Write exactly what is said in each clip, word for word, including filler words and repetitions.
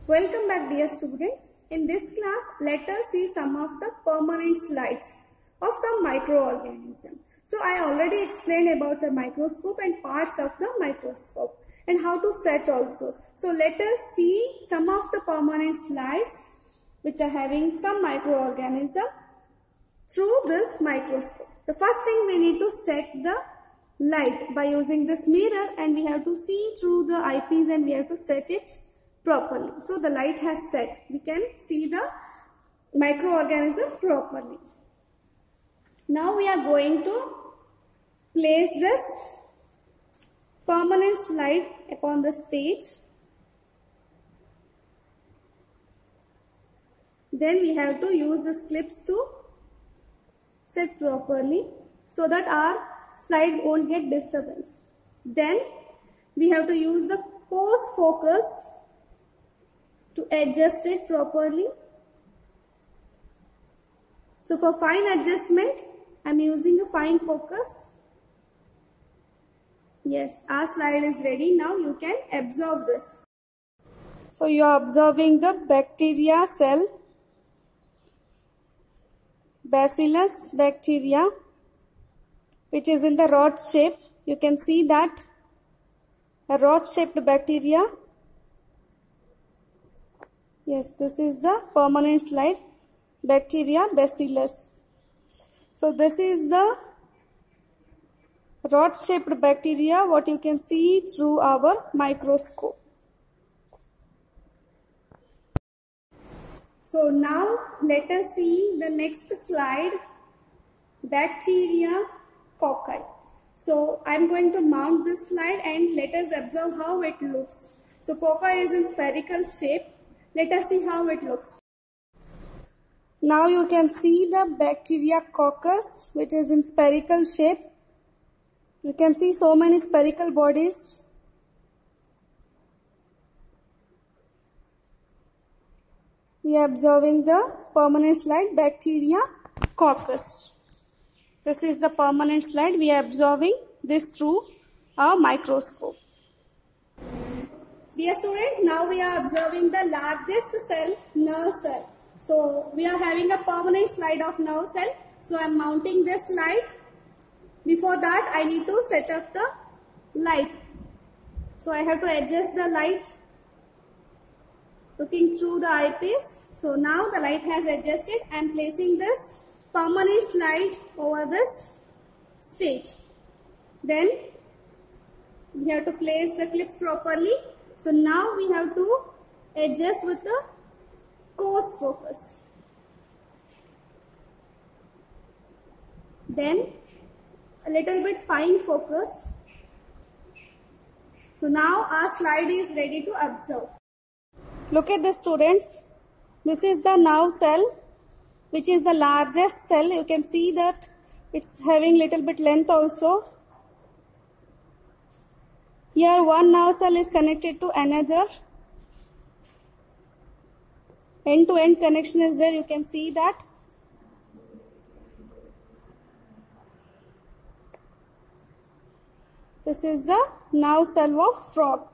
Welcome back, dear students. In this class, let us see some of the permanent slides of some microorganisms. So I already explained about the microscope and parts of the microscope and how to set also. So let us see some of the permanent slides which are having some microorganism through this microscope. The first thing we need to set the light by using this mirror, and we have to see through the eyepiece and we have to set it properly. So the light has set. We can see the microorganism properly. Now we are going to place this permanent slide upon the stage. Then we have to use these clips to set properly so that our slide won't get disturbance. Then we have to use the close focus to adjust it properly. So for fine adjustment, I am using a fine focus. Yes, our slide is ready. Now you can observe this. So you are observing the bacteria cell, Bacillus bacteria, which is in the rod shape. You can see that a rod shaped bacteria. Yes, this is the permanent slide, bacteria Bacillus. So this is the rod shaped bacteria what you can see through our microscope. So now let us see the next slide, bacteria cocci. So I am going to mount this slide and let us observe how it looks. So cocci is in spherical shape. Let us see how it looks. Now you can see the bacteria coccus, which is in spherical shape. You can see so many spherical bodies. We are observing the permanent slide, bacteria coccus. This is the permanent slide. We are observing this through our microscope. Dear student, now we are observing the largest cell, nerve cell. So we are having a permanent slide of nerve cell. So I am mounting this slide. Before that, I need to set up the light. So I have to adjust the light looking through the eyepiece. So now the light has adjusted. I am placing this permanent slide over this stage. Then we have to place the clips properly. So now we have to adjust with the close focus. Then a little bit fine focus. So now our slide is ready to observe. Look at this, students. This is the nerve cell, which is the largest cell. You can see that it's having little bit length also. Here one nerve cell is connected to another. End to end connection is there. You can see that. This is the nerve cell of frog.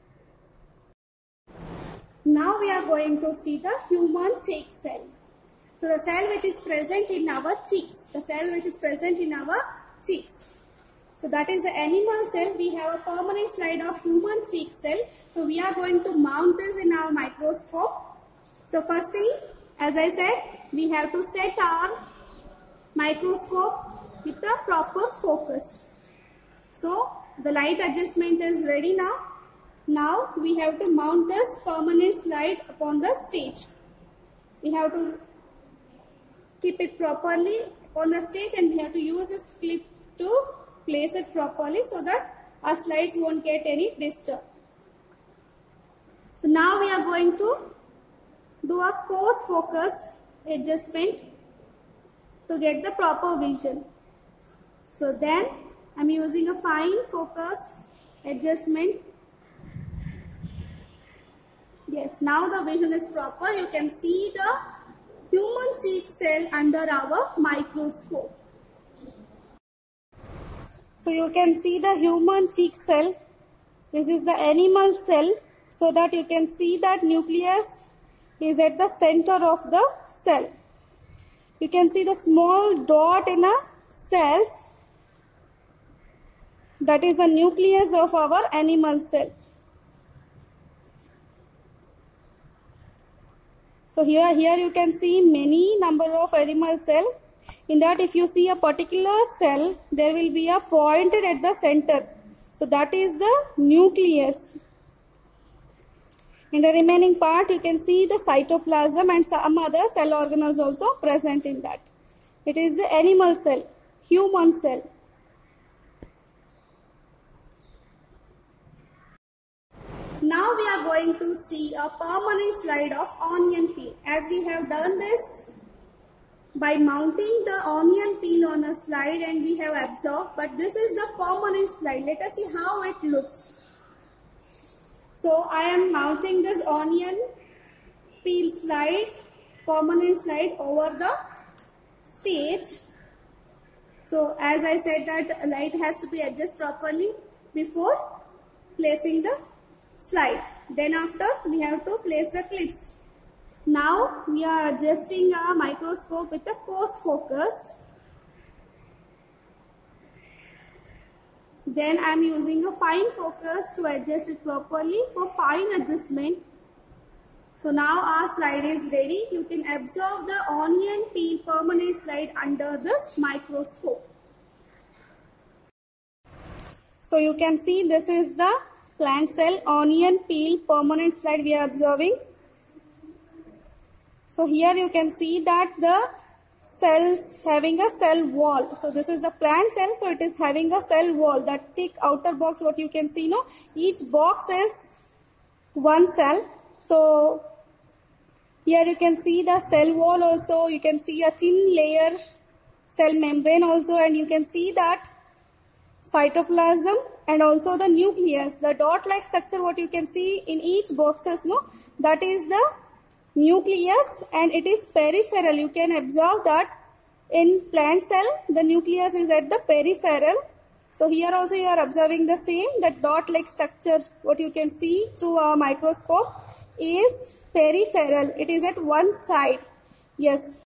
Now we are going to see the human cheek cell. So the cell which is present in our cheeks. The cell which is present in our cheeks. So that is the animal cell. We have a permanent slide of human cheek cell. So we are going to mount this in our microscope. So first thing, as I said, we have to set our microscope with the proper focus. So the light adjustment is ready now. Now we have to mount this permanent slide upon the stage. We have to keep it properly on the stage and we have to use this clip to place it properly so that our slides won't get any disturb. So now we are going to do a close focus adjustment to get the proper vision. So then I am using a fine focus adjustment. Yes, now the vision is proper. You can see the human cheek cell under our microscope. So you can see the human cheek cell. This is the animal cell. so that you can see that nucleus is at the center of the cell. You can see the small dot in a cell. That is the nucleus of our animal cell. So here, here you can see many number of animal cell. In that, if you see a particular cell, there will be a pointed at the center. So that is the nucleus. In the remaining part, you can see the cytoplasm and some other cell organelles also present in that. It is the animal cell, human cell. Now we are going to see a permanent slide of onion peel. As we have done this by mounting the onion peel on a slide and we have absorbed, but this is the permanent slide. Let us see how it looks. So I am mounting this onion peel slide, permanent slide over the stage. So as I said that light has to be adjusted properly before placing the slide. Then after we have to place the clips. Now we are adjusting our microscope with a close focus. Then I am using a fine focus to adjust it properly for fine adjustment. So now our slide is ready. You can observe the onion peel permanent slide under this microscope. So you can see this is the plant cell onion peel permanent slide we are observing. So here you can see that the cells having a cell wall. So this is the plant cell, so it is having a cell wall, that thick outer box what you can see, no? Each box is one cell. So here you can see the cell wall also, you can see a thin layer cell membrane also, and you can see that cytoplasm and also the nucleus, the dot-like structure what you can see in each boxes, no? That is the nucleus and it is peripheral. You can observe that in plant cell the nucleus is at the peripheral. So here also you are observing the same, that dot-like structure what you can see through a microscope is peripheral. It is at one side. Yes.